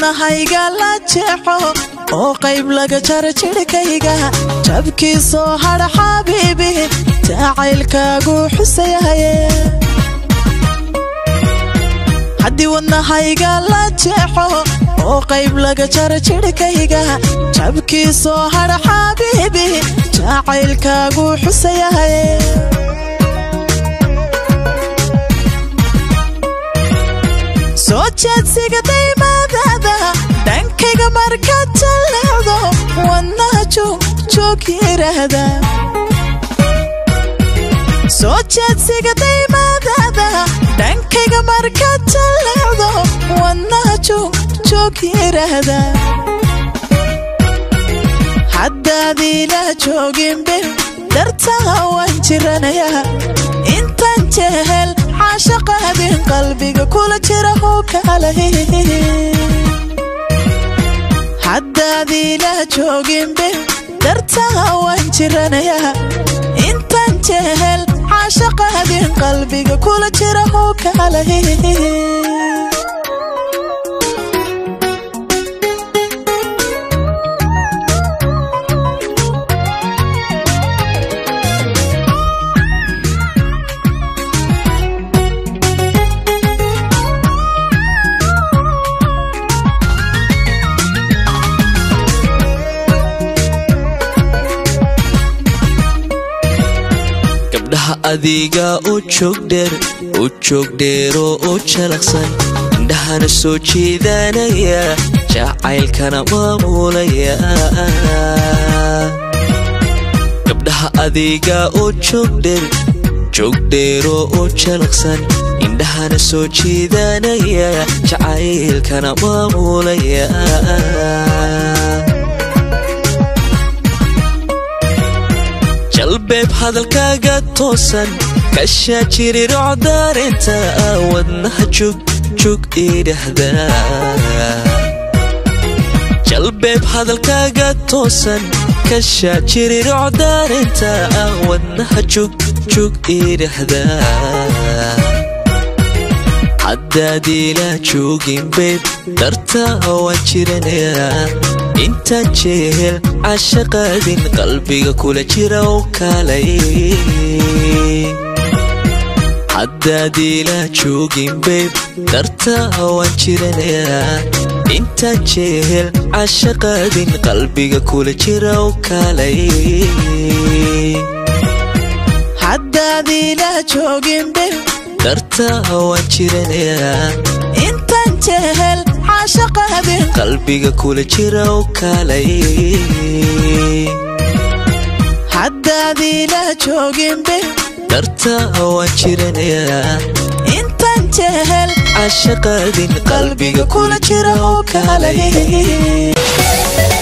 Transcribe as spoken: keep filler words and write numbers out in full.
wadnahayga la jeexo oo qayb laga jaro jirkayga jabkii soo hadha xabiibi jacaylkaagu xusayahay haddii wadnahayga la jeexo oo qayb laga jaro jirkayga jabkii soo hadha xabiibi jacaylkaagu xusayahay soo jeedsiga daymadada dhankayga markaad jaleecdo wadnaha joog joog yiraahda soo jeedsiga daymadada dhankayga markaad jaleecdo wadnaha joog joog yiraahda haddaad ila jooginbe dartaa waan jiranayaa intaan jehel عاشقين قلبي كل جرح كاله حدا ذي لا جوجين به درتها وانجرنا يا انت انتهل عاشقين قلبي كل جرح كاله adiga oo joog dheer oo joog dheer oo jalaqsan indhahana soo jeedanaya jacaylkana maamulaya gabdhaha adiga oo joog dheer joog dheer oo jalaqsan indhahana soo jeedanaya jacaylkana maamulaya qalbeeb hadalkaaga toosan ka shaajiri rocdarinta wadnaha joog joog idhahda qalbeeb hadalkaaga toosan ka shaajiri rocdarinta wadnaha joog joog idhahda haddaad ila joogin beeb dartaa waan jiranayaa intaan jehel caashaqaadin qalbiga kula jira oo kaalay haddaad ila joogin beeb dartaa waan jiranayaa intaan jehel caashaqaadin qalbiga kula jira oo kaalay haddaad ila joogin beeb dartaa waan jiranayaa intaan jehel عاشقين قلبي كل جرا وكالي حدا ذي لا جوجين به درتا وانشرنيا انت انتهل عاشقين قلبي كل جرا وكالي